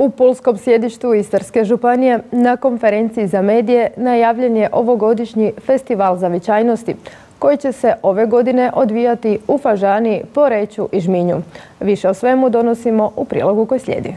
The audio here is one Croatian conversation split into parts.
U pulskom sjedištu Istarske županije na konferenciji za medije najavljen je ovogodišnji Festival zavičajnosti koji će se ove godine odvijati u Fažani, Poreču i Žminju. Više o svemu donosimo u prilogu koji slijedi.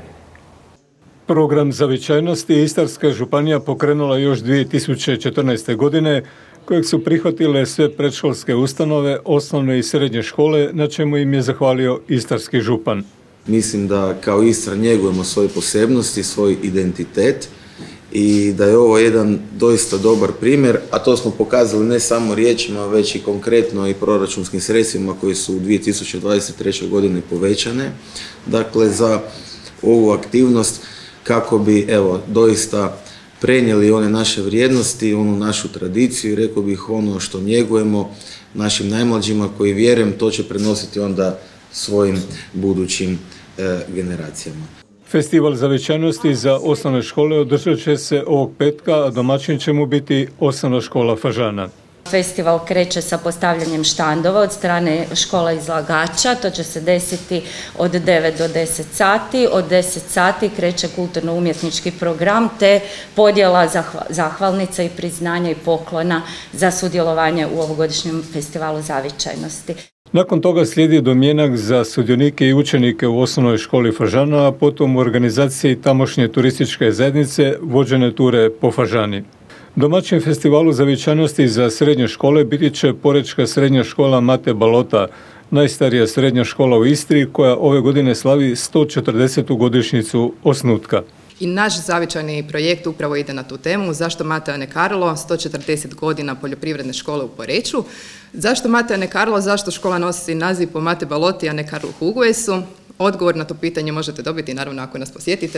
Program zavičajnosti Istarska županija pokrenula još 2014. godine, kojeg su prihvatile sve predškolske ustanove, osnovne i srednje škole, na čemu im je zahvalio istarski župan. Mislim da kao Istra njegujemo svoje posebnosti, svoj identitet i da je ovo jedan doista dobar primjer, a to smo pokazali ne samo riječima, već i konkretno i proračunskim sredstvima koji su u 2023. godini povećane. Dakle, za ovu aktivnost kako bi doista prenijeli one naše vrijednosti, onu našu tradiciju i rekao bih ono što njegujemo našim najmlađima koji vjerujem to će prenositi onda svojim budućim generacijama. Festival zavičajnosti za osnovne škole održat će se ovog petka, a domaćin će mu biti osnovna škola Fažana. Festival kreće sa postavljanjem štandova od strane škola izlagača. To će se desiti od 9 do 10 sati. Od 10 sati kreće kulturno-umjetnički program te podjela zahvalnica i priznanja i poklona za sudjelovanje u ovogodišnjem festivalu zavičajnosti. Nakon toga slijedi domjenak za sudionike i učenike u osnovnoj školi Fažana, a potom u organizaciji tamošnje turističke zajednice vođene ture po Fažani. Domaćin festivalu zavičajnosti za srednje škole biti će Porečka srednja škola Mate Balota, najstarija srednja škola u Istri koja ove godine slavi 140. godišnjicu osnutka. I naš zavičajni projekt upravo ide na tu temu. Zašto Mate a ne Karlo? 140 godina poljoprivredne škole u Poreču. Zašto Mate a ne Karlo? Zašto škola nosi naziv po Mate Baloti a ne Karlu Huguesu? Odgovor na to pitanje možete dobiti naravno ako nas posjetite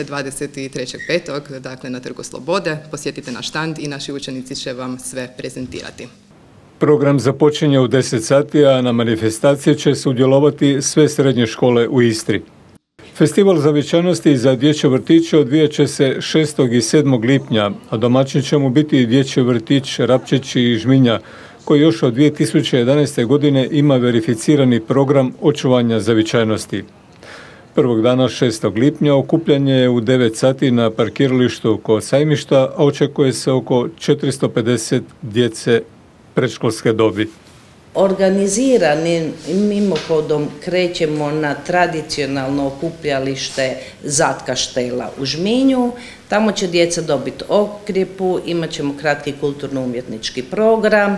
23.5. dakle na Trgu Slobode. Posjetite naš štand i naši učenici će vam sve prezentirati. Program započinje u 10 sati, a na manifestaciji će sudjelovati sve srednje škole u Istri. Festival zavičajnosti za dječje vrtiće odvijat će se 6. i 7. lipnja, a domaćin će mu biti dječji vrtić Rapčići i Žminja, koji još od 2011. godine ima verificirani program očuvanja zavičajnosti. Prvog dana 6. lipnja okupljanje je u 9 sati na parkiralištu kod sajmišta, a očekuje se oko 450 djece predškolske dobi. Organiziranim mimohodom krećemo na tradicionalno okupljalište Zatkaštela u Žminju. Tamo će djeca dobiti okrijepu, imat ćemo kratki kulturno-umjetnički program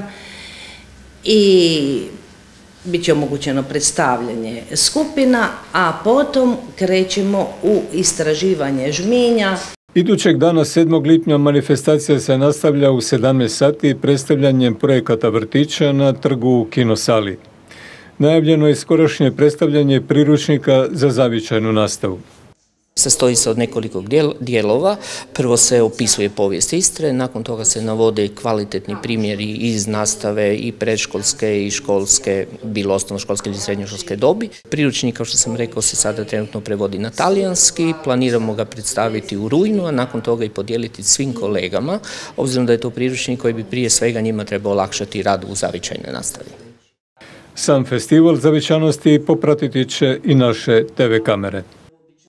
i bit će omogućeno predstavljanje skupina, a potom krećemo u istraživanje Žminja. Idućeg dana 7. lipnja manifestacija se nastavlja u 17 sati predstavljanjem projekata vrtića na trgu u Kinosali. Najavljeno je skorašnje predstavljanje priručnika za zavičajnu nastavu. Sastoji se od nekoliko dijelova. Prvo se opisuje povijest Istre, nakon toga se navode kvalitetni primjeri iz nastave i predškolske i školske, bilo osnovnoškolske ili srednjoškolske dobi. Priručnik, kao što sam rekao, se sada trenutno prevodi na talijanski, planiramo ga predstaviti u rujnu, a nakon toga i podijeliti svim kolegama, obzirom da je to priručnik koji bi prije svega njima trebao olakšati rad u zavičajnoj nastavi. Sam festival zavičajnosti popratiti će i naše TV kamere.